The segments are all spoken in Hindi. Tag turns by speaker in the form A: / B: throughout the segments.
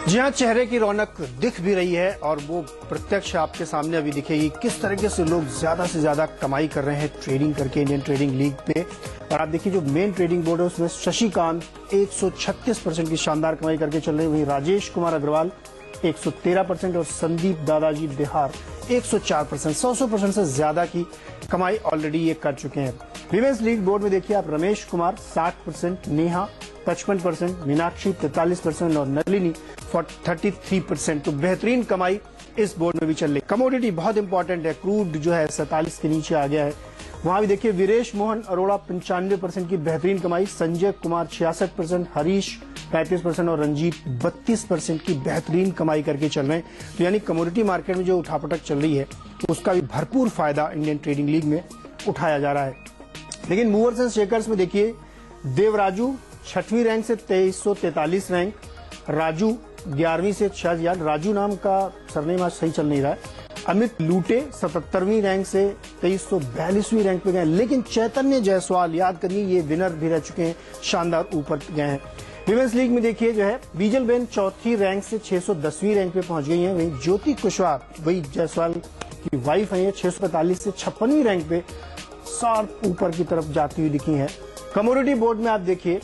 A: जी हाँ, चेहरे की रौनक दिख भी रही है और वो प्रत्यक्ष आपके सामने अभी दिखेगी। किस तरीके से लोग ज्यादा से ज्यादा कमाई कर रहे हैं ट्रेडिंग करके इंडियन ट्रेडिंग लीग पे। और आप देखिए जो मेन ट्रेडिंग बोर्ड है उसमें शशिकांत 136% की शानदार कमाई करके चल रहे हैं, वहीं राजेश कुमार अग्रवाल 113% और संदीप दादाजी बिहार 104%, 100% से ज्यादा की कमाई ऑलरेडी ये कर चुके हैं। विमेंस लीग बोर्ड में देखिए आप रमेश कुमार 60%, नेहा 55%, मीनाक्षी 43% और नलिनी 33%। तो बेहतरीन कमाई इस बोर्ड में भी चल रही। कमोडिटी बहुत इंपॉर्टेंट है, क्रूड जो है 47 के नीचे आ गया है। वहां भी देखिए वीरेश मोहन अरोड़ा 95% की बेहतरीन कमाई, संजय कुमार 66%, हरीश 35% और रंजीत 32% की बेहतरीन कमाई करके चल रहे हैं। तो यानी कमोडिटी मार्केट में जो उठापटक चल रही है उसका भी भरपूर फायदा इंडियन ट्रेडिंग लीग में उठाया जा रहा है। लेकिन मूवर्स एंड शेकर्स में देखिए देवराजू 6वीं रैंक से 2343 रैंक, राजू 11वीं से 6000, राजू नाम का सरनेम आज सही चल नहीं रहा है। अमित लूटे 77वीं रैंक से 2342वीं रैंक पे गए। लेकिन चैतन्य जायसवाल, याद करिए ये विनर भी रह चुके हैं, शानदार ऊपर गए हैं। विमेंस लीग में देखिए जो है बीजल बेन 4थी रैंक से 610वीं रैंक पे पहुंच गई हैं। वहीं ज्योति कुशवाहा, वही जायसवाल की वाइफ है, 645 से 56वीं रैंक पे शार्प ऊपर की तरफ जाती हुई दिखी है। कमोडिटी बोर्ड में आप देखिए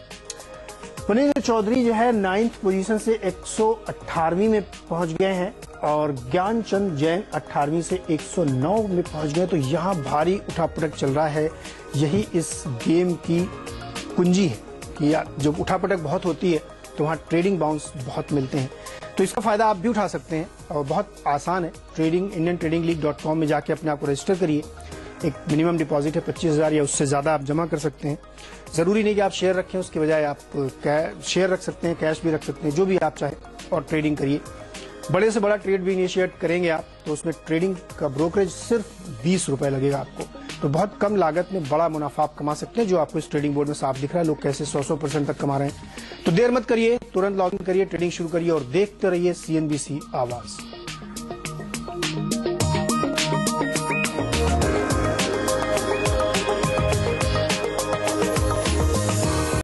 A: पुनीत चौधरी जो है 9th पोजीशन से 118वीं में पहुंच गए हैं और ज्ञानचंद जैन 18वीं से 109 में पहुंच गए। तो यहाँ भारी उठापटक चल रहा है। यही इस गेम की कुंजी है कि यार जब उठापटक बहुत होती है तो वहाँ ट्रेडिंग बाउंस बहुत मिलते हैं। तो इसका फायदा आप भी उठा सकते हैं और बहुत आसान है। Trading Indian trading league .com में जाके अपने आप को रजिस्टर करिए। एक मिनिमम डिपॉजिट है 25,000 या उससे ज्यादा आप जमा कर सकते हैं। जरूरी नहीं कि आप शेयर रखें, उसके बजाय आप शेयर रख सकते हैं, कैश भी रख सकते हैं, जो भी आप चाहें और ट्रेडिंग करिए। बड़े से बड़ा ट्रेड भी इनिशिएट करेंगे आप तो उसमें ट्रेडिंग का ब्रोकरेज सिर्फ 20 रुपए लगेगा आपको। तो बहुत कम लागत में बड़ा मुनाफा आप कमा सकते हैं, जो आपको इस ट्रेडिंग बोर्ड में साफ दिख रहा है। लोग कैसे 100% तक कमा रहे हैं। तो देर मत करिए, तुरंत लॉग इन करिए, ट्रेडिंग शुरू करिए और देखते रहिए CNBC आवाज।